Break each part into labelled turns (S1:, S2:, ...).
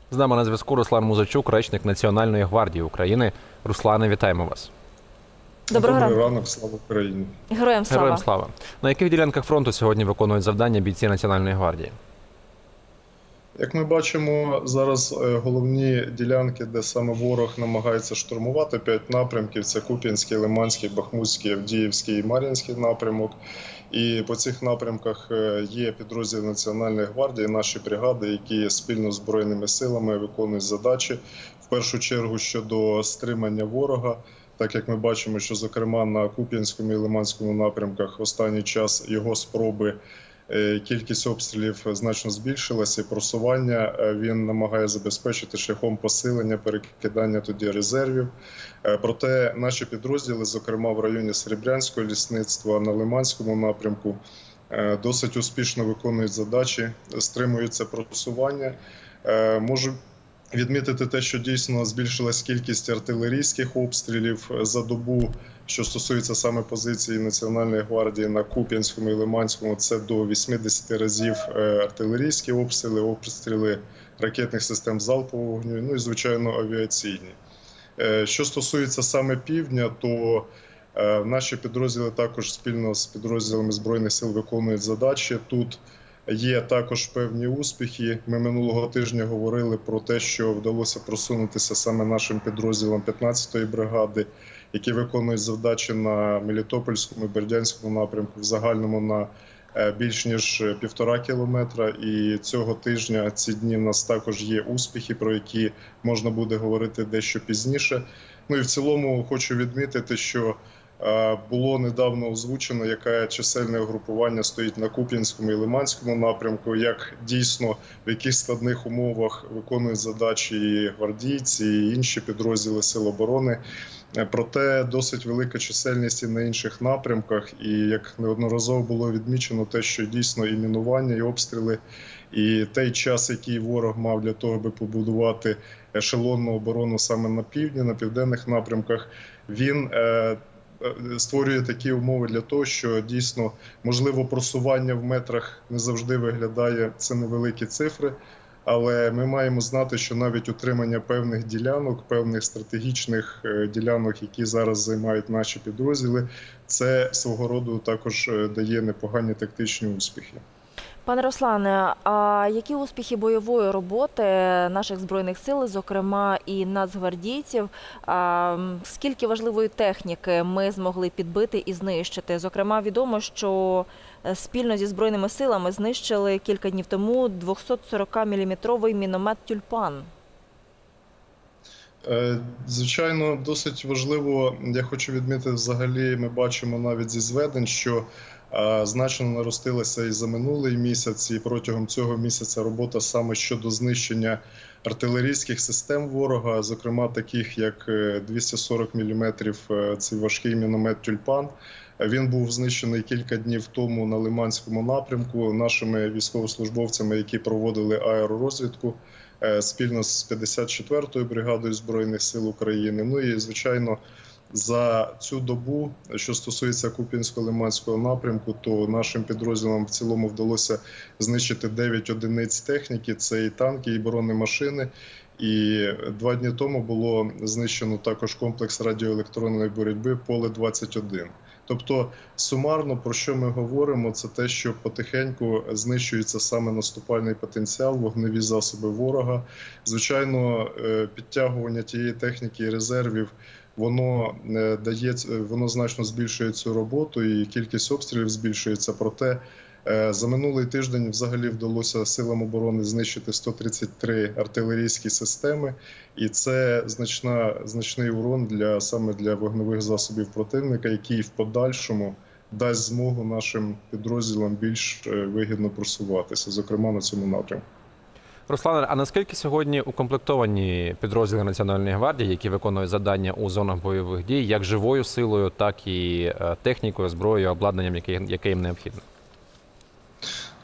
S1: З нами на зв'язку Руслан Музичук, речник Національної гвардії України. Руслане, вітаємо вас.
S2: Доброго
S3: Добрий
S2: ранку.
S3: ранок, слава Україні.
S2: Героям слава.
S1: Героям слава. На яких ділянках фронту сьогодні виконують завдання бійці Національної гвардії?
S3: Як ми бачимо, зараз головні ділянки, де саме ворог намагається штурмувати, 5 напрямків – це Куп'янський, Лиманський, Бахмутський, Авдіївський і Мар'їнський напрямок. І по цих напрямках є підрозділи Національної гвардії, наші бригади, які спільно з Збройними силами виконують задачі, в першу чергу щодо стримання ворога. Так як ми бачимо, що, зокрема, на Куп'янському і Лиманському напрямках останній час його спроби, кількість обстрілів значно збільшилася, і просування він намагає забезпечити шляхом посилення, перекидання тоді резервів. Проте наші підрозділи, зокрема в районі Серебрянського лісництва, на Лиманському напрямку, досить успішно виконують задачі, стримуються просування. Можу відмітити те, що дійсно збільшилась кількість артилерійських обстрілів за добу, що стосується саме позиції Національної гвардії на Куп'янському і Лиманському. Це до 80 разів артилерійські обстріли ракетних систем залпового вогню, ну і, звичайно, авіаційні. Що стосується саме півдня, то наші підрозділи також спільно з підрозділами Збройних сил виконують задачі. Тут є також певні успіхи. Ми минулого тижня говорили про те, що вдалося просунутися саме нашим підрозділам 15-ї бригади, які виконують завдачі на Мелітопольському і Бердянському напрямку, в загальному на більш ніж 1,5 кілометра. І цього тижня, ці дні, в нас також є успіхи, про які можна буде говорити дещо пізніше. Ну і в цілому хочу відмітити, що було недавно озвучено, яке чисельне угрупування стоїть на Куп'янському і Лиманському напрямку, як дійсно в яких складних умовах виконують задачі і гвардійці, і інші підрозділи Сил оборони. Проте досить велика чисельність і на інших напрямках, і як неодноразово було відмічено, те, що дійсно і мінування, і обстріли, і той час, який ворог мав для того, аби побудувати ешелонну оборону саме на півдні, на південних напрямках, він створює такі умови для того, що дійсно, можливо, просування в метрах не завжди виглядає, це невеликі цифри, але ми маємо знати, що навіть утримання певних ділянок, певних стратегічних ділянок, які зараз займають наші підрозділи, це свого роду також дає непогані тактичні успіхи.
S2: Пане Руслане, а які успіхи бойової роботи наших Збройних сил, зокрема і нацгвардійців, скільки важливої техніки ми змогли підбити і знищити? Зокрема, відомо, що спільно зі Збройними силами знищили кілька днів тому 240-мм міномет «Тюльпан».
S3: Звичайно, досить важливо, я хочу відмітити, взагалі ми бачимо навіть зі зведень, що значно наростилася і за минулий місяць, і протягом цього місяця робота саме щодо знищення артилерійських систем ворога, зокрема таких як 240 мм, цей важкий міномет «Тюльпан». Він був знищений кілька днів тому на Лиманському напрямку нашими військовослужбовцями, які проводили аеророзвідку спільно з 54-ю бригадою Збройних сил України. Ну і, звичайно, за цю добу, що стосується Куп'янсько-Лиманського напрямку, то нашим підрозділам в цілому вдалося знищити 9 одиниць техніки, це і танки, і бронемашини. І 2 дні тому було знищено також комплекс радіоелектронної боротьби «Поле-21». Тобто, сумарно, про що ми говоримо, це те, що потихеньку знищується саме наступальний потенціал, вогневі засоби ворога. Звичайно, підтягування тієї техніки і резервів, воно значно збільшує цю роботу і кількість обстрілів збільшується. Проте за минулий тиждень взагалі вдалося силам оборони знищити 133 артилерійські системи, і це значний урон саме для вогневих засобів противника, який в подальшому дасть змогу нашим підрозділам більш вигідно просуватися, зокрема на цьому напрямку.
S1: Руслане, а наскільки сьогодні укомплектовані підрозділи Національної гвардії, які виконують завдання у зонах бойових дій, як живою силою, так і технікою, зброєю, обладнанням, яке їм необхідно?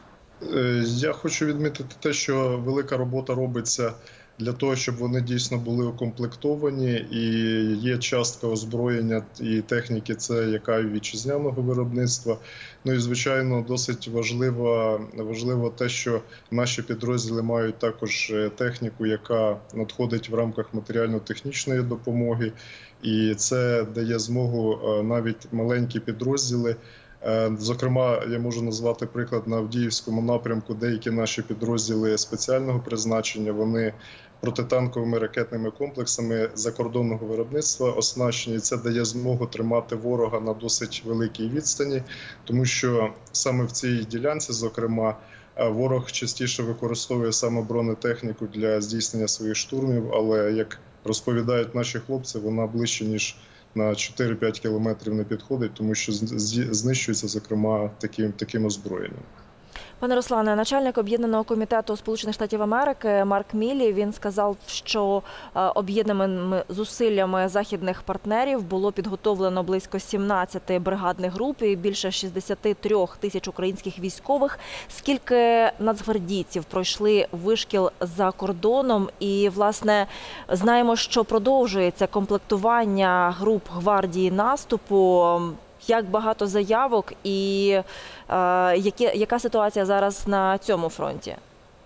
S3: Я хочу відмітити те, що велика робота робиться для того, щоб вони дійсно були укомплектовані, і є частка озброєння і техніки, це яка і вітчизняного виробництва. Ну і звичайно, досить важливо те, що наші підрозділи мають також техніку, яка надходить в рамках матеріально-технічної допомоги, і це дає змогу навіть маленькі підрозділи. Зокрема, я можу назвати приклад на Авдіївському напрямку. Деякі наші підрозділи спеціального призначення, вони протитанковими ракетними комплексами закордонного виробництва оснащені. Це дає змогу тримати ворога на досить великій відстані, тому що саме в цій ділянці, зокрема, ворог частіше використовує саме бронетехніку для здійснення своїх штурмів, але, як розповідають наші хлопці, вона ближче, ніж на 4-5 кілометрів не підходить, тому що знищується, зокрема, таким озброєнням.
S2: Пане Руслане, начальник Об'єднаного комітету Сполучених Штатів Америки Марк Міллі, він сказав, що об'єднаними зусиллями західних партнерів було підготовлено близько 17 бригадних груп і більше 63 тисяч українських військових. Скільки нацгвардійців пройшли вишкіл за кордоном? І, власне, знаємо, що продовжується комплектування груп гвардії наступу. Як багато заявок і яка ситуація зараз на цьому фронті?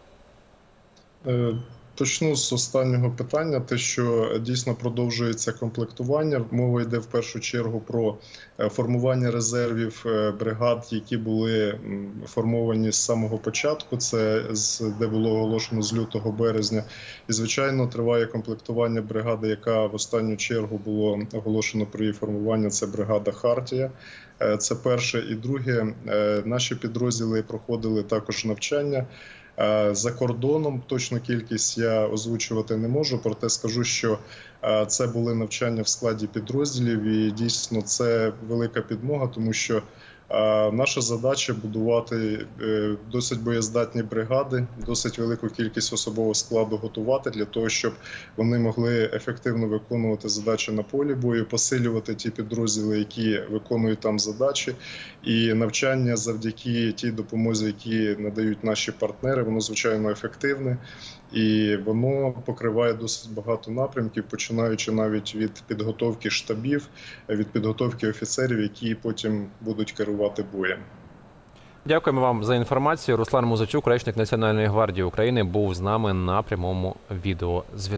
S3: Почну з останнього питання, те, що дійсно продовжується комплектування. Мова йде в першу чергу про формування резервів бригад, які були формовані з самого початку, це де було оголошено з лютого березня. І, звичайно, триває комплектування бригади, яка в останню чергу було оголошено про її формування, це бригада «Хартія». Це перше. І друге, наші підрозділи проходили також навчання. За кордоном точну кількість я озвучувати не можу, проте скажу, що це були навчання в складі підрозділів, і дійсно це велика підмога, тому що наша задача – будувати досить боєздатні бригади, досить велику кількість особового складу готувати для того, щоб вони могли ефективно виконувати задачі на полі бою, посилювати ті підрозділи, які виконують там задачі. І навчання завдяки тій допомозі, які надають наші партнери, воно, звичайно, ефективне. І воно покриває досить багато напрямків, починаючи навіть від підготовки штабів, від підготовки офіцерів, які потім будуть керувати боєм.
S1: Дякуємо вам за інформацію. Руслан Музичук, речник Національної гвардії України, був з нами на прямому відеозв'язку.